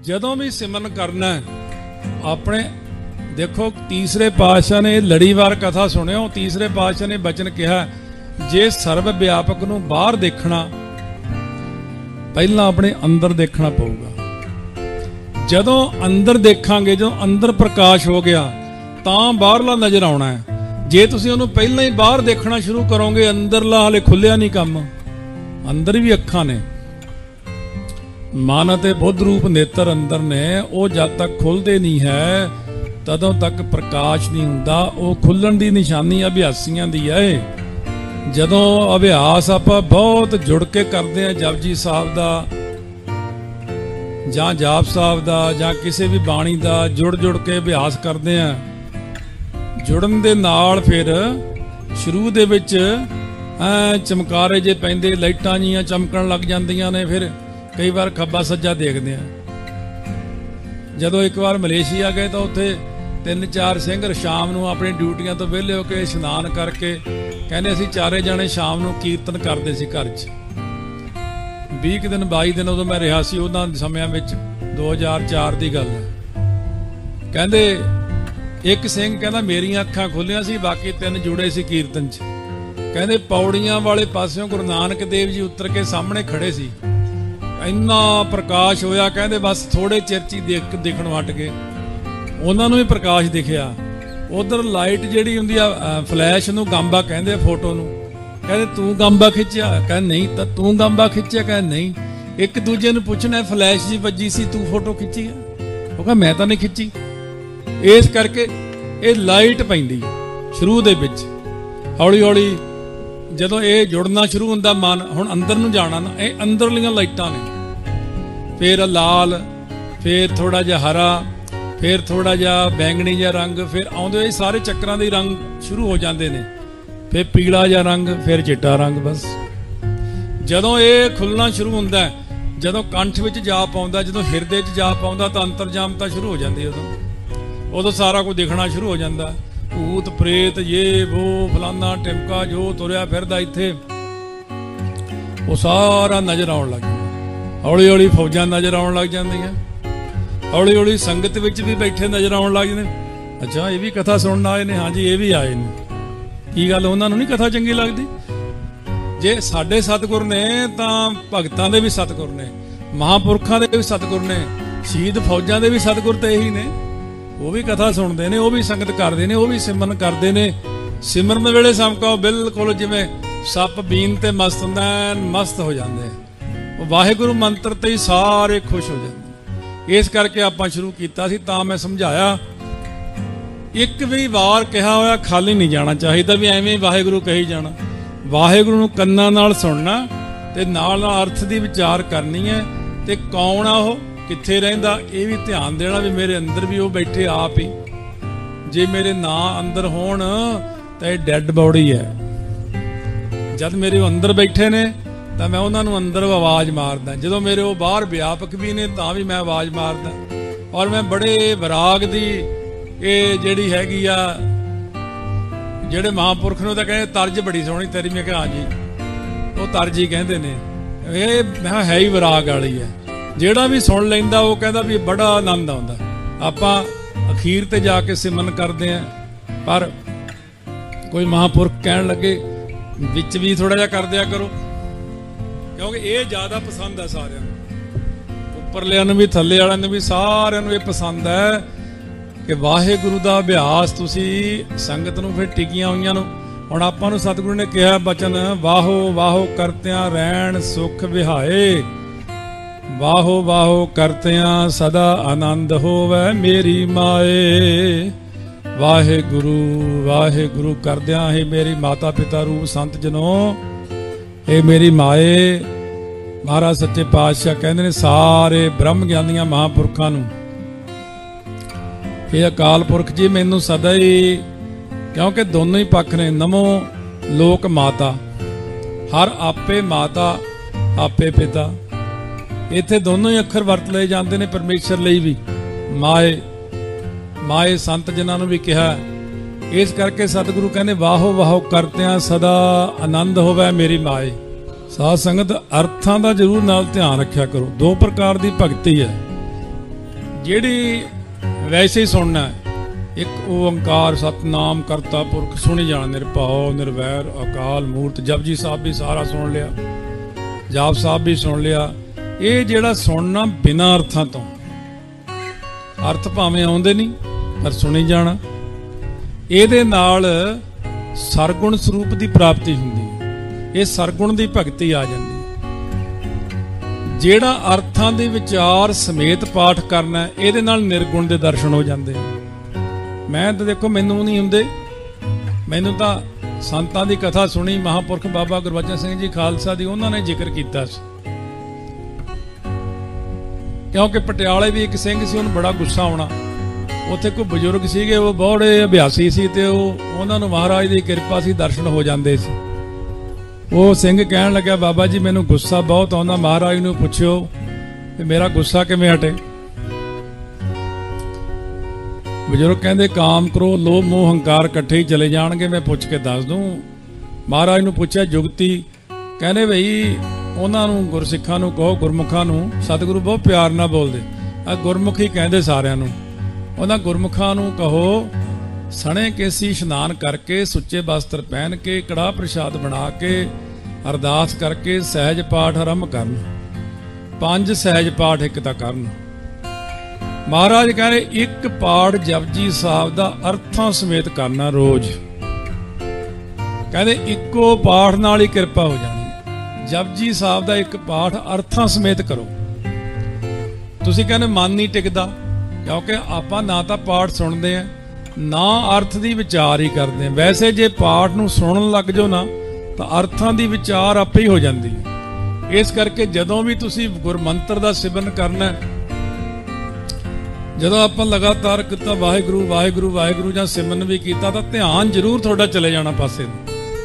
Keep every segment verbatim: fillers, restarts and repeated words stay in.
जदों भी सिमरन करना अपने देखो तीसरे पातशाह ने लड़ीवार कथा सुनियो। तीसरे पातशाह ने बचन कहा जे सर्व व्यापक नूं बाहर देखना पहला अपने अंदर देखना पऊगा। जदों अंदर देखांगे जो अंदर प्रकाश हो गया तां बाहरला नज़र आउणा है। जे तुसीं उहनूं पहलां ही बाहर देखना शुरू करोगे अंदरला हाले खुलिया नहीं काम। अंदर भी अखां ने मन ते बुद्ध रूप नेत्र अंदर ने वो जब तक खुलते नहीं है तदों तक प्रकाश नहीं हुंदा। वो खुलण दी निशानी अभ्यासियां दी है। जदों अभ्यास आपां बहुत जुड़ के करते हैं जपजी साहब दा जां जाप साहब दा जां किसी भी बाणी दा जुड़ जुड़ के अभ्यास करते हैं। जुड़न दे नाल फिर शुरू दे विच चमकारे जे पैंदे लाइटां जिहियां चमकण लग जांदियां ने। फिर कई बार खब्बा सज्जा देखते हैं। जदों एक बार मलेशिया गए तो उत्थे तीन चार सिंह शाम नूं अपनी ड्यूटियां तो विहले हो के इशनान करके कहने असीं चारे जाने शाम नूं कीर्तन करते सी घर च। बीस दिन बाई दिन उदों मैं रहा सी उन्हां समयां विच दो हज़ार चार की गल है। कहंदे एक सिंह कहंदा मेरियां अखां खुलियां सी बाकी तीन जुड़े सी कीर्तन च। कहंदे पौड़ियां वाले पासियों गुरु नानक देव जी उतर के सामने खड़े सी। इन्ना प्रकाश होया कहंदे बस थोड़े चिर च देख देखण हट गए। उन्हां नूं भी प्रकाश दिखिया। उधर लाइट जिहड़ी हुंदी आ फ्लैश नूं गांबा कहंदे फोटो नूं। कहंदे तूं गांबा खिच्चिया? कहंदे नहीं। तां तूं गांबा खिच्चिया? कहंदे नहीं। एक दूजे नूं पुछना फ्लैश जी वजी सी तूं फोटो खिच्ची है? वो कहा मैं तां नहीं खिच्ची। इस करके ये लाइट पैंदी शुरू दे विच हौली हौली जदों ये जुड़ना शुरू हुंदा मन हुण अंदर नूं जाना ना ये अंदरलियां लाइटां ने। फिर लाल फिर थोड़ा जिहा हरा फिर थोड़ा जिहा बैंगनी जिहा रंग फिर आउंदे सारे चक्रां दे रंग शुरू हो जाते हैं। फिर पीला जिहा रंग फिर चिट्टा रंग। बस जदों ये खुलना शुरू हुंदा जदों कंठ विच जाप आउंदा जदों हिरदे च जाप आउंदा तां अंतरजामता शुरू हो जाती है। उदों उदों सारा कुछ दिखना शुरू हो जाता। भूत प्रेत ये वो फलाना टिमका जो तुरया फिरदा इत्थे वो सारा नज़र आउण लग जांदा। हौली हौली फौजां नज़र आउण लग जांदियां। हौली हौली संगत विच भी बैठे नज़र आउण लग जांदे। अच्छा ये भी कथा सुनन आए ने? हाँ जी ये भी आए ने। की गल उन्हां नूं नहीं कथा चंगी लगदी? जे साडे सतगुर ने तां भगतां दे भी सतगुर ने महापुरखां दे भी सतगुर ने शहीद फौजां दे भी सतगुर ते ही ने। वो भी कथा सुनते हैं वो भी संगत करते हैं वो भी सिमरन करते हैं। सिमरन वेले समका बिल्कुल जिवें सप बीन ते मस्त हुंदा मस्त हो जाते हैं। वाहिगुरू मंत्र ते ही सारे खुश हो जाते। इस करके आपां शुरू किया सी तां मैं समझाया एक भी वार कहा होया खाली नहीं जाना चाहिए भी एवें वाहिगुरू कही जाना। वाहिगुरू नूं कन्नां नाल सुनना ते नाल नाल अर्थ दी विचार करनी है ते कौन आ ओह कित्थे रहिंदा ये भी ध्यान देना भी मेरे अंदर भी वो बैठे आप ही। जे मेरे ना अंदर होण तां ये डैड बॉडी है। जद मेरे अंदर बैठे ने तां मैं उन्हां नूं अंदर आवाज़ मारदा। जदों मेरे वो बाहर व्यापक भी ने तां भी मैं आवाज़ मारदा। और मैं बड़े विराग दी ये जिहड़ी हैगी आ जिहड़े महापुरख नूं तां कहंदे तर्ज बड़ी सोहणी तेरी। मैं कहा हाँ जी वो तर्ज ही कहंदे ने। ये मैं है ही विराग वाली है। ਜਿਹੜਾ भी सुन लेंदा वो कहता भी बड़ा आनंद आउंदा। आपां अखीर ते जाके सिमरन करते हैं पर कोई महापुरख कहण लगे विच भी थोड़ा जिहा कर दिया करो क्योंकि ये ज़्यादा पसंद है सारिਆਂ ਨੂੰ। ਉੱਪਰਲਿਆਂ ਨੂੰ भी थल्ले वालिਆਂ ਨੂੰ भी सारिਆਂ ਨੂੰ ये पसंद है कि वाहिगुरू ਦਾ ਅਭਿਆਸ ਤੁਸੀਂ ਸੰਗਤ ਨੂੰ ਫਿਰ ਟਿਕੀਆਂ ਹੋਈਆਂ ਨੂੰ। ਹੁਣ ਆਪਾਂ ਨੂੰ ਸਤਿਗੁਰੂ ਨੇ ਕਿਹਾ ਬਚਨ ਵਾਹੋ ਵਾਹੋ ਕਰਤਿਆਂ ਰਹਿਣ ਸੁਖ ਵਿਹਾਏ। वाहो वाहो करतियां सदा आनंद होवे मेरी माए। वाहे गुरु वाहे गुरु करदियां हे मेरी माता पिता रूप संत जनों हे मेरी माए। महाराज सच्चे पातशाह कहंदे ने सारे ब्रह्म ज्ञानियां महापुरखां नूं हे अकाल पुरख जी मैनूं सदा ही क्योंकि दोनों ही पक्ष ने नमो लोक माता हर आपे माता आपे पिता। इत्थे दोनों ही अखर वरत लए जाते हैं परमेश्वर लिए भी माए माए संत जिन्हां नूं भी कहा। इस करके सतगुरु कहने वाहो वाहो करतियां सदा आनंद होवे मेरी माए। साध संगत अर्थां दा जरूर नाल ध्यान रखिया करो। दो प्रकार की भगती है ਜਿਹੜੀ ਵੈਸੇ ਹੀ ਸੁਣਨਾ ਇੱਕ ਓੰਕਾਰ ਸਤਨਾਮ ਕਰਤਾ ਪੁਰਖ ਸੁਣੀ ਜਾਣਾ, ਨਿਰਭਉ ਨਿਰਵੈਰ ਅਕਾਲ ਮੂਰਤ। ਜਪਜੀ ਸਾਹਿਬ ਵੀ ਸਾਰਾ ਸੁਣ ਲਿਆ, ਜਾਪ ਸਾਹਿਬ ਵੀ ਸੁਣ ਲਿਆ। ਇਹ ਜਿਹੜਾ ਸੁਣਨਾ ਬਿਨਾਂ ਅਰਥਾਂ ਤੋਂ, ਅਰਥ ਭਾਵੇਂ ਆਉਂਦੇ ਨਹੀਂ ਪਰ ਸੁਣੀ ਜਾਣਾ, ਇਹਦੇ ਨਾਲ ਸਰਗੁਣ ਸਰੂਪ ਦੀ ਪ੍ਰਾਪਤੀ ਹੁੰਦੀ ਹੈ। ਇਹ ਸਰਗੁਣ ਦੀ ਭਗਤੀ ਆ ਜਾਂਦੀ ਹੈ। ਜਿਹੜਾ ਅਰਥਾਂ ਦੇ ਵਿਚਾਰ ਸਮੇਤ ਪਾਠ ਕਰਨਾ, ਇਹਦੇ ਨਾਲ ਨਿਰਗੁਣ ਦੇ ਦਰਸ਼ਨ ਹੋ ਜਾਂਦੇ। ਮੈਂ ਤਾਂ ਦੇਖੋ ਮੈਨੂੰ ਨਹੀਂ ਹੁੰਦੇ, ਮੈਨੂੰ ਤਾਂ ਸੰਤਾਂ ਦੀ ਕਥਾ ਸੁਣੀ, ਮਹਾਂਪੁਰਖ ਬਾਬਾ ਗੁਰਬਚਨ ਸਿੰਘ ਜੀ ਖਾਲਸਾ ਦੀ, ਉਹਨਾਂ ਨੇ ਜ਼ਿਕਰ ਕੀਤਾ ਸੀ। ਕਿਉਂਕਿ ਪਟਿਆਲੇ ਵੀ ਇੱਕ ਸਿੰਘ ਸੀ, ਉਹਨੂੰ ਬੜਾ ਗੁੱਸਾ ਆਉਣਾ। ਉੱਥੇ ਕੋਈ ਬਜ਼ੁਰਗ ਸੀਗੇ, ਉਹ ਬੜੇ ਅਭਿਆਸੀ ਸੀ ਤੇ ਉਹ ਉਹਨਾਂ ਨੂੰ ਮਹਾਰਾਜ ਦੀ ਕਿਰਪਾ ਸੀ, ਦਰਸ਼ਨ ਹੋ ਜਾਂਦੇ ਸੀ। ਉਹ ਸਿੰਘ ਕਹਿਣ ਲੱਗਿਆ, ਬਾਬਾ ਜੀ ਮੈਨੂੰ ਗੁੱਸਾ ਬਹੁਤ ਆਉਂਦਾ, ਮਹਾਰਾਜ ਨੂੰ ਪੁੱਛਿਓ ਕਿ ਮੇਰਾ ਗੁੱਸਾ ਕਿਵੇਂ ਹਟੇ। ਬਜ਼ੁਰਗ ਕਹਿੰਦੇ, ਕਾਮ ਕਰੋ ਲੋਭ ਮੋਹ ਹੰਕਾਰ ਇਕੱਠੇ ਹੀ ਚਲੇ ਜਾਣਗੇ, ਮੈਂ ਪੁੱਛ ਕੇ ਦੱਸ ਦੂੰ। ਮਹਾਰਾਜ ਨੂੰ ਪੁੱਛਿਆ ਜੁਗਤੀ, ਕਹਿੰਦੇ ਬਈ ਉਹਨਾਂ ਨੂੰ ਗੁਰਸਿੱਖਾਂ ਨੂੰ ਕਹੋ, ਗੁਰਮੁਖਾਂ ਨੂੰ, ਸਤਿਗੁਰੂ ਬਹੁਤ ਪਿਆਰ ਨਾਲ ਬੋਲਦੇ ਆ, ਗੁਰਮੁਖੀ ਕਹਿੰਦੇ ਸਾਰਿਆਂ ਨੂੰ, ਉਹਨਾਂ ਗੁਰਮੁਖਾਂ ਨੂੰ ਕਹੋ ਸਣੇ ਕੇਸੀ ਇਸ਼ਨਾਨ ਕਰਕੇ, ਸੁੱਚੇ ਬਸਤਰ ਪਹਿਨ ਕੇ, ਕੜਾਹ ਪ੍ਰਸ਼ਾਦ ਬਣਾ ਕੇ, ਅਰਦਾਸ ਕਰਕੇ ਸਹਿਜ ਪਾਠ ਆਰੰਭ ਕਰਨ। ਪੰਜ ਸਹਿਜ ਪਾਠ ਇੱਕ ਤਾਂ ਕਰਨ। ਮਹਾਰਾਜ ਕਹਿੰਦੇ ਇੱਕ ਪਾਠ ਜਪਜੀ ਸਾਹਿਬ ਦਾ ਅਰਥਾਂ ਸਮੇਤ ਕਰਨਾ ਰੋਜ਼। ਕਹਿੰਦੇ ਇੱਕੋ ਪਾਠ ਨਾਲ ਹੀ ਕਿਰਪਾ ਹੋ ਜਾਣੀ। ਜਪਜੀ ਸਾਹਿਬ ਦਾ ਇੱਕ ਪਾਠ ਅਰਥਾਂ ਸਮੇਤ ਕਰੋ। ਤੁਸੀਂ ਕਹਿੰਦੇ ਮਨ ਨਹੀਂ ਟਿਕਦਾ, ਕਿਉਂਕਿ ਆਪਾਂ ਨਾ ਤਾਂ ਪਾਠ ਸੁਣਦੇ ਆ, ਨਾ ਅਰਥ ਦੀ ਵਿਚਾਰ ਹੀ ਕਰਦੇ ਆ। ਵੈਸੇ ਜੇ ਪਾਠ ਨੂੰ ਸੁਣਨ ਲੱਗ ਜਾਓ ਨਾ, ਤਾਂ ਅਰਥਾਂ ਦੀ ਵਿਚਾਰ ਆਪੇ ਹੀ ਹੋ ਜਾਂਦੀ ਹੈ। ਇਸ ਕਰਕੇ ਜਦੋਂ ਵੀ ਤੁਸੀਂ ਗੁਰਮੰਤਰ ਦਾ ਸਿਮਰਨ ਕਰਨਾ, ਜਦੋਂ ਆਪਾਂ ਲਗਾਤਾਰ ਕੀਤਾ ਵਾਹਿਗੁਰੂ ਵਾਹਿਗੁਰੂ ਵਾਹਿਗੁਰੂ ਜਾਂ ਸਿਮਰਨ ਵੀ ਕੀਤਾ, ਤਾਂ ਧਿਆਨ ਜ਼ਰੂਰ ਤੁਹਾਡਾ ਚਲੇ ਜਾਣਾ ਪਾਸੇ ਨੂੰ।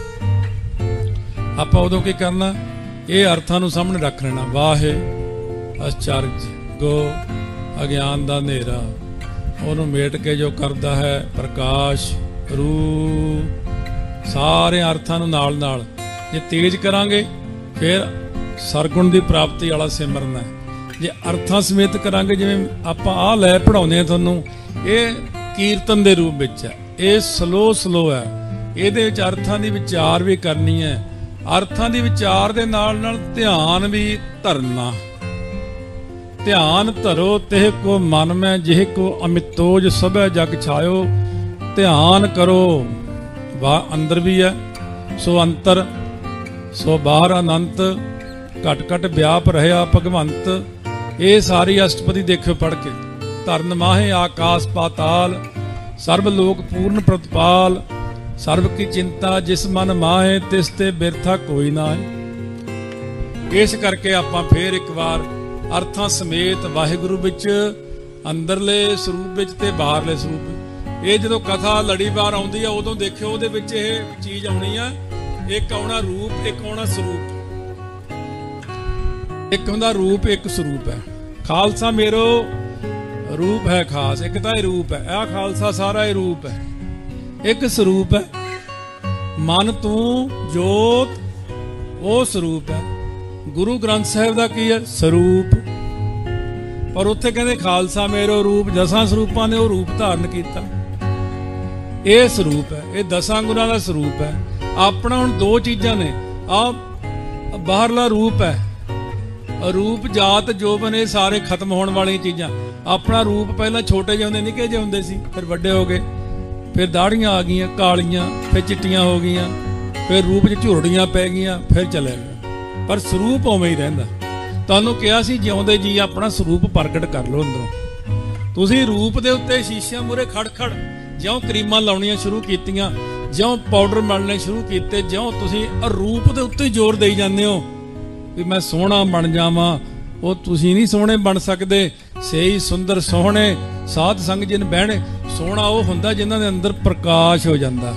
ਆਪਾਂ ਉਦੋਂ ਕੀ ਕਰਨਾ, ਇਹ ਅਰਥਾਂ ਨੂੰ ਸਾਹਮਣੇ ਰੱਖ ਲੈਣਾ। ਵਾਹਿ ਅਚਰਜ ਗੋ ਅਗਿਆਨ ਦਾ ਹਨੇਰਾ, ਉਹਨੂੰ ਮੇਟ ਕੇ ਜੋ ਕਰਦਾ ਹੈ ਪ੍ਰਕਾਸ਼ ਰੂ। ਸਾਰੇ ਅਰਥਾਂ ਨੂੰ ਨਾਲ ਨਾਲ ਜੇ ਤੇਜ਼ ਕਰਾਂਗੇ ਫਿਰ ਸਰਗੁਣ ਦੀ ਪ੍ਰਾਪਤੀ ਵਾਲਾ ਸਿਮਰਨ ਹੈ। ਜੇ ਅਰਥਾਂ ਸਮੇਤ ਕਰਾਂਗੇ, ਜਿਵੇਂ ਆਪਾਂ ਆਹ ਲੈ ਪੜਾਉਂਦੇ ਆ ਤੁਹਾਨੂੰ, ਇਹ ਕੀਰਤਨ ਦੇ ਰੂਪ ਵਿੱਚ ਹੈ, ਇਹ ਸਲੋ ਸਲੋ ਹੈ। ਇਹਦੇ ਵਿੱਚ ਅਰਥਾਂ ਦੀ ਵਿਚਾਰ ਵੀ ਕਰਨੀ ਹੈ। ਅਰਥਾਂ ਦੀ ਵਿਚਾਰ ਦੇ ਨਾਲ ਨਾਲ ਧਿਆਨ ਵੀ ਧਰਨਾ। ਧਿਆਨ ਧਰੋ ਤਿਹ ਕੋ ਮਨ ਮੈਂ, ਜਿਹ ਕੋ ਅਮਿਤੋਜ ਸਭੈ ਜਗ ਛਾਇਓ। ਧਿਆਨ ਕਰੋ, ਵਾ ਅੰਦਰ ਵੀ ਹੈ ਸੋ ਅੰਤਰ, ਸੋ ਬਾਹਰ ਅਨੰਤ, ਘਟ ਘਟ ਵਿਆਪ ਰਹਿਆ ਭਗਵੰਤ। ਇਹ ਸਾਰੀ ਅਸ਼ਟਪਦੀ ਦੇਖਿਓ ਪੜ੍ਹ ਕੇ। ਧਰਨ ਮਾਹੇ ਆਕਾਸ ਪਾਤਾਲ, ਸਰਬ ਲੋਕ ਪੂਰਨ ਪ੍ਰਤਪਾਲ। ਸਰਬ ਕੀ ਚਿੰਤਾ ਜਿਸ ਮਨ ਮਾਹੇ, ਤਿਸ ਤੇ ਬਿਰਥਾ ਕੋਈ ਨਾ ਹੈ। ਇਸ ਕਰਕੇ ਆਪਾਂ ਫੇਰ ਇੱਕ ਵਾਰ ਅਰਥਾਂ ਸਮੇਤ ਵਾਹਿਗੁਰੂ ਵਿੱਚ, ਅੰਦਰਲੇ ਸਰੂਪ ਵਿੱਚ ਤੇ ਬਾਹਰਲੇ ਸਰੂਪ। ਇਹ ਜਦੋਂ ਕਥਾ ਲੜੀਵਾਰ ਆਉਂਦੀ ਆ, ਉਦੋਂ ਦੇਖਿਓ ਉਹਦੇ ਵਿੱਚ ਇਹ ਚੀਜ਼ ਆਉਣੀ ਆ, ਇੱਕ ਆਉਣਾ ਰੂਪ, ਇੱਕ ਆਉਣਾ ਸਰੂਪ। ਇੱਕ ਹੁੰਦਾ ਰੂਪ, ਇੱਕ ਸਰੂਪ ਹੈ। ਖਾਲਸਾ ਮੇਰੋ ਰੂਪ ਹੈ ਖਾਸ, ਇੱਕ ਤਾਂ ਇਹ ਰੂਪ ਹੈ, ਇਹ ਖਾਲਸਾ ਸਾਰਾ ਇਹ ਰੂਪ ਹੈ। ਇੱਕ ਸਰੂਪ ਹੈ, ਮਨ ਤੂੰ ਜੋਤ, ਉਹ ਸਰੂਪ ਹੈ। ਗੁਰੂ ਗ੍ਰੰਥ ਸਾਹਿਬ ਦਾ ਕੀ ਹੈ, ਸਰੂਪ। ਪਰ ਉੱਥੇ ਕਹਿੰਦੇ ਖਾਲਸਾ ਮੇਰੋ ਰੂਪ, ਦਸਾਂ ਸਰੂਪਾਂ ਨੇ ਉਹ ਰੂਪ ਧਾਰਨ ਕੀਤਾ। ਇਹ ਸਰੂਪ ਹੈ, ਇਹ ਦਸਾਂ ਗੁਰਾਂ ਦਾ ਸਰੂਪ ਹੈ। ਆਪਣਾ ਹੁਣ ਦੋ ਚੀਜ਼ਾਂ ਨੇ, ਆ ਬਾਹਰਲਾ ਰੂਪ ਹੈ, ਰੂਪ ਜਾਤ ਜੋਬਨ, ਇਹ ਸਾਰੇ ਖਤਮ ਹੋਣ ਵਾਲੀਆਂ ਚੀਜ਼ਾਂ। ਆਪਣਾ ਰੂਪ ਪਹਿਲਾਂ ਛੋਟੇ ਜਿਹੇ ਹੁੰਦੇ, ਨਿੱਕੇ ਜਿਹੇ ਹੁੰਦੇ ਸੀ, ਫਿਰ ਵੱਡੇ ਹੋ ਗਏ, ਫਿਰ ਦਾੜੀਆਂ ਆ ਗਈਆਂ ਕਾਲੀਆਂ, ਫਿਰ ਚਿੱਟੀਆਂ ਹੋ ਗਈਆਂ, ਫਿਰ ਰੂਪ 'ਚ ਝੁਰੜੀਆਂ ਪੈ ਗਈਆਂ, ਫਿਰ ਚਲੇ ਗਏ। ਪਰ ਸਰੂਪ ਉਵੇਂ ਹੀ ਰਹਿੰਦਾ। ਤੁਹਾਨੂੰ ਕਿਹਾ ਸੀ ਜਿਉਂਦੇ ਜੀ ਆਪਣਾ ਸਰੂਪ ਪ੍ਰਗਟ ਕਰ ਲਓ ਅੰਦਰੋਂ। ਤੁਸੀਂ ਰੂਪ ਦੇ ਉੱਤੇ ਸ਼ੀਸ਼ਿਆਂ ਮੂਹਰੇ ਖੜ ਖੜ ਜਿਉਂ ਕਰੀਮਾਂ ਲਾਉਣੀਆਂ ਸ਼ੁਰੂ ਕੀਤੀਆਂ, ਜਿਉਂ ਪਾਊਡਰ ਮਲਣੇ ਸ਼ੁਰੂ ਕੀਤੇ, ਜਿਉਂ ਤੁਸੀਂ ਰੂਪ ਦੇ ਉੱਤੇ ਜ਼ੋਰ ਦੇਈ ਜਾਂਦੇ ਹੋ ਵੀ ਮੈਂ ਸੋਹਣਾ ਬਣ ਜਾਵਾਂ, ਉਹ ਤੁਸੀਂ ਨਹੀਂ ਸੋਹਣੇ ਬਣ ਸਕਦੇ। ਸਹੀ ਸੁੰਦਰ ਸੋਹਣੇ ਸਾਧ ਸੰਗ ਜਿਨ ਬਹਿਣੇ। ਸੋਹਣਾ ਉਹ ਹੁੰਦਾ ਜਿਨ੍ਹਾਂ ਦੇ ਅੰਦਰ ਪ੍ਰਕਾਸ਼ ਹੋ ਜਾਂਦਾ।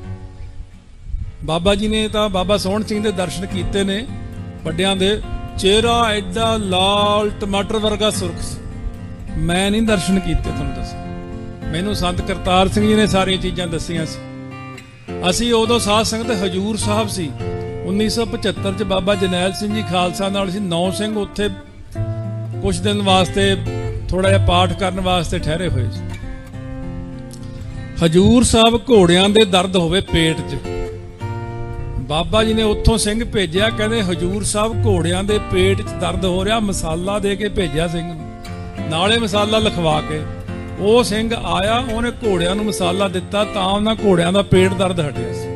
ਬਾਬਾ ਜੀ ਨੇ ਤਾਂ ਬਾਬਾ ਸੋਹਣ ਸਿੰਘ ਦੇ ਦਰਸ਼ਨ ਕੀਤੇ ਨੇ ਵੱਡਿਆਂ ਦੇ। ਚਿਹਰਾ ਐਡਾ ਲਾਲ ਟਮਾਟਰ ਵਰਗਾ ਸੁਰਖ ਸੀ। ਮੈਂ ਨਹੀਂ ਦਰਸ਼ਨ ਕੀਤੇ, ਤੁਹਾਨੂੰ ਦੱਸਾਂ। ਮੈਨੂੰ ਸੰਤ ਕਰਤਾਰ ਸਿੰਘ ਜੀ ਨੇ ਸਾਰੀਆਂ ਚੀਜ਼ਾਂ ਦੱਸੀਆਂ ਸੀ। ਅਸੀਂ ਉਦੋਂ ਸਾਧ ਸੰਗਤ ਹਜੂਰ ਸਾਹਿਬ ਸੀ। ਉੱਨੀ ਸੌ ਪਚੱਤਰ 'ਚ ਬਾਬਾ ਜਰਨੈਲ ਸਿੰਘ ਜੀ ਖਾਲਸਾ ਨਾਲ ਸੀ। ਨੌ ਸਿੰਘ ਉੱਥੇ ਕੁਛ ਦਿਨ ਵਾਸਤੇ थोड़ा जिहा पाठ करने वास्ते ठहरे हुए सी। हजूर साहब घोड़ियां दे दर्द होवे पेट च, बाबा जी ने उत्थों सिंह भेजिया, कहते हजूर साहब घोड़ियां दे पेट च दर्द हो रहा, मसाला दे के भेजिया सिंह नूं, नाले मसाला लिखवा के। ਉਹ ਸਿੰਘ ਆਇਆ, ਉਹਨੇ ਘੋੜਿਆਂ ਨੂੰ ਮਸਾਲਾ ਦਿੱਤਾ, ਤਾਂ ਉਹਨਾਂ ਘੋੜਿਆਂ ਦਾ ਪੇਟ ਦਰਦ ਹਟਿਆ ਸੀ।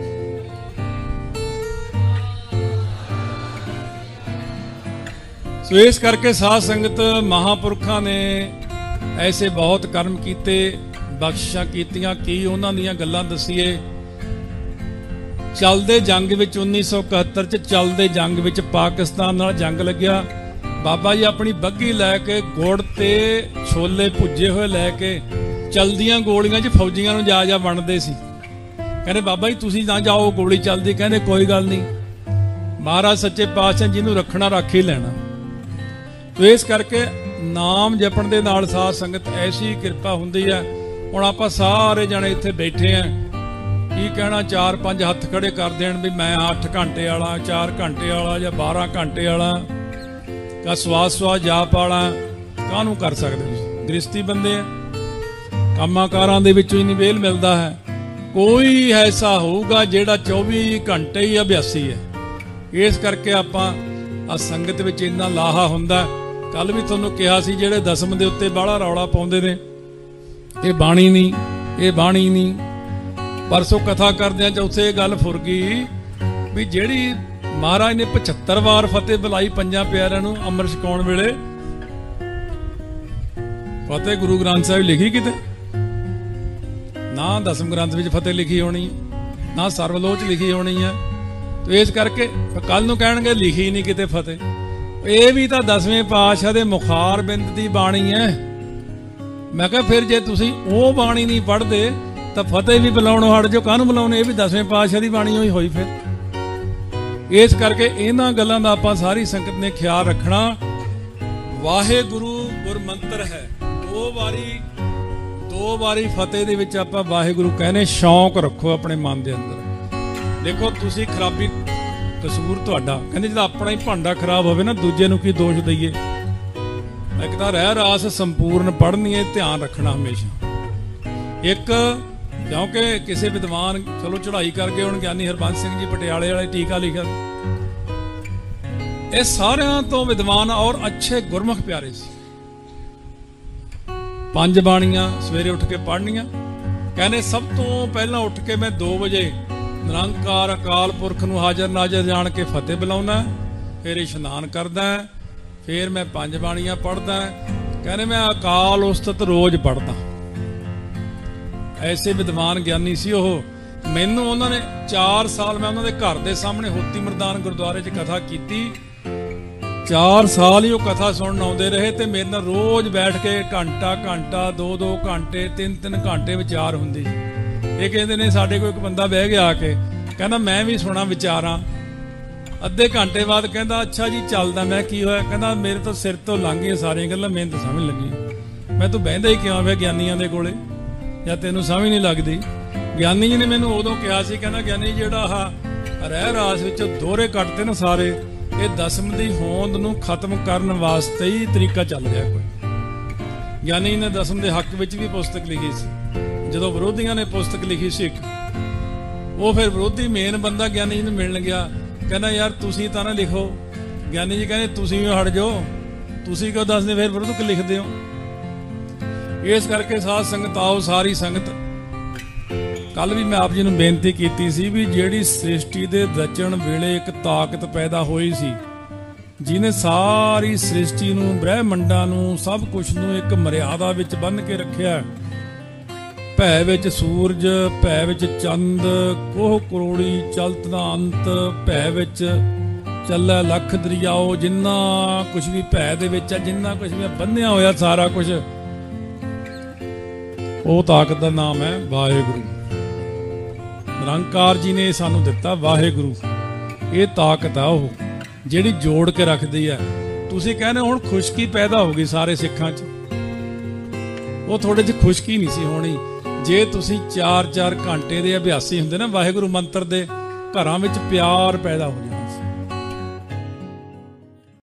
ਸੋ ਇਸ ਕਰਕੇ ਸਾਧ ਸੰਗਤ ਮਹਾਂਪੁਰਖਾਂ ਨੇ ਐਸੇ ਬਹੁਤ ਕਰਮ ਕੀਤੇ, ਬਖਸ਼ਿਸ਼ਾਂ ਕੀਤੀਆਂ। ਕੀ ਉਹਨਾਂ ਦੀਆਂ ਗੱਲਾਂ ਦਸੀਏ। ਚੱਲਦੇ ਜੰਗ ਵਿੱਚ ਉੱਨੀ ਸੌ ਇਕਹੱਤਰ ਚ ਚੱਲਦੇ ਜੰਗ ਵਿੱਚ ਪਾਕਿਸਤਾਨ ਨਾਲ ਜੰਗ ਲੱਗਿਆ। बाबा जी अपनी बग्घी लैके गुड़ ते छोले भुजे हुए लैके चलदियां गोलियां च फौजियां नूं जा जा वंडदे सी। कहंदे बाबा जी तुसीं ना जाओ, गोली चलदी। कहंदे कोई गल नहीं, महाराज सच्चे पातशाह जिन्हों रखना रख ही लेना। तो इस करके नाम जपण दे नाल साध संगत ऐसी किरपा हुंदी है। हुण आपां सारे जणे इत्थे बैठे हैं, की कहना चार पंज हत्थ खड़े कर देण भी मैं अठ घंटे वाला, चार घंटे वाला या बारह घंटे वाला, का स्वास स्वास जाप वाला, काहनूं कर सकते। गृहस्थी बंदे कामाकारां दे विचों ही नहीं वेल मिलदा है। कोई ऐसा होऊगा जिहड़ा चौबी घंटे ही अभ्यासी है। इस करके आपां आ संगत विच इन्ना लाहा हुंदा। कल भी तुहानूं कहा सी जिहड़े दसम दे उत्ते बाहला रौला पाउंदे ने, ये बाणी नहीं, ये बाणी नहीं। परसों कथा करदिआं चौथे गल फुर गई भी जिहड़ी महाराज ने पचहत्तर वार फतेह बुलाई पंजां प्यारिਆਂ ਨੂੰ अमृत छकाउण वेले। फतेह गुरु ग्रंथ साहिब लिखी किते ना, दसम ग्रंथ विच फतेह लिखी होनी ना, सर्वलोच लिखी होनी है। तो इस करके कल नूं कहणगे लिखी नहीं किते फतेह। ये भी तो दसवें पातशाह दे मुखार बिंद दी बाणी है। मैं कहा फिर जे तुसीं वो बाणी नहीं पढ़दे तो फतेह भी बुलाउणों हट जाओ, काहनूं बुलाउणे? ये भी दसवें पातशाह दी बाणी होई होई फिर। इस करके इन्हां गल्लां दा आपां सारी संगत ने ख्याल रखना। वाहेगुरु गुरमंत्र है, दो बारी दो बारी फतेह दे विच आपां वाहेगुरु कहने। शौक रखो अपने मन दे अंदर। देखो तुसीं खराबी कसूर तुहाडा, कहंदे जद अपना ही भांडा खराब होवे ना, दूजे नूं की दोष दईए। एक तां रहर रास संपूर्ण पढ़नी है, ध्यान रखना हमेशा। एक क्योंकि किसी विद्वान चलो चढ़ाई करके हुण ज्ञानी हरबंस सिंह जी पटियाले वाले टीका लिखा, ये सारे तो विद्वान और अच्छे गुरमुख प्यारे सी। पंज बाणियां सवेरे उठ के पढ़नियां। कहने सब तो पहला उठ के मैं दो बजे निरंकार अकाल पुरख नूं हाजर नाजर जान के फतेह बुलाउणा, फिर इशनान करदा, फिर मैं पंज बाणियां पढ़दा। कहने मैं अकाल उस्तत रोज पढ़दा। ऐसे विद्वान ज्ञानी सी ओह। मैनू उन्होंने चार साल मैं उन्होंने घर के सामने होती मरदान गुरुद्वारे च कथा की। चार साल ही वो कथा सुनने आते रहे, तो मेरे नाल रोज बैठ के घंटा घंटा दो दो घंटे तीन तीन घंटे विचार होंदी। ये कहते ने साडे कोई एक बंदा बह गया आके, कहना मैं भी सुना विचारां। अद्धे घंटे बाद कहता अच्छा जी चलदा। मैं की होया? कहना मेरे तो सिर तो लंघ गई सारियां गल्लां, मैनूं तो समझ लगी। मैं तूं बहिंदा ही क्यों पिया ज्ञानियां दे कोले, या तेनों समझ नहीं लगती? ज्ञानी जी ने मैनू उदों कहा सी, कहना ज्ञानी जिहड़ा आह रह रास विच दोहरे कटते ना सारे, ये दसम दी होंद नूं खत्म करन वास्ते ही तरीका चल रहा कोई। ज्ञानी ने दसम दे हक विच भी पुस्तक लिखी सी। जदों विरोधियों ने पुस्तक लिखी सी, वो फिर विरोधी मेन बंदा ज्ञानी जी नूं मिलण गया, कहना यार तुसीं तां ना लिखो। ज्ञानी जी कहने तुसीं भी हट जाओ, तुसीं क्यों दसदे फिर विरोध लिखदे हो? इस करके साध संगत आओ सारी संगत। कल भी मैं आप जी नूं बेनती कीती सी भी जिहड़ी सृष्टि दे रचण वेले एक ताकत पैदा होई सी, जिन्हें सारी सृष्टि नूं ब्रह्मंडां नूं सब कुछ नूं एक मर्यादा विच बन्ह के रखिया। भै विच सूरज, भै विच चंद, कोह करोड़ी चलत दा अंत, भै विच ਚੱਲੇ ਲੱਖ ਦਰਿਆਓ। जिन्ना कुछ भी भै दे विच है, जिन्ना कुछ भी बन्निया होया सारा कुछ, ਉਹ ਤਾਕਤ ਦਾ ਨਾਮ ਹੈ ਵਾਹਿਗੁਰੂ। ਨਿਰੰਕਾਰ ਜੀ ਨੇ ਸਾਨੂੰ ਦਿੱਤਾ ਵਾਹਿਗੁਰੂ। ਇਹ ਤਾਕਤ ਆ ਉਹ ਜਿਹੜੀ ਜੋੜ ਕੇ ਰੱਖਦੀ ਹੈ। ਤੁਸੀਂ ਕਹਿੰਦੇ ਹੁਣ ਖੁਸ਼ਕੀ ਪੈਦਾ ਹੋ ਗਈ ਸਾਰੇ ਸਿੱਖਾਂ 'ਚ, ਉਹ ਥੋੜੇ ਜਿਹੀ ਖੁਸ਼ਕੀ ਨਹੀਂ ਸੀ ਹੋਣੀ ਜੇ ਤੁਸੀਂ ਚਾਰ ਚਾਰ ਘੰਟੇ ਦੇ ਅਭਿਆਸੀ ਹੁੰਦੇ ਨਾ ਵਾਹਿਗੁਰੂ ਮੰਤਰ ਦੇ, ਘਰਾਂ ਵਿੱਚ ਪਿਆਰ ਪੈਦਾ ਹੋ ਜਾਂਦਾ।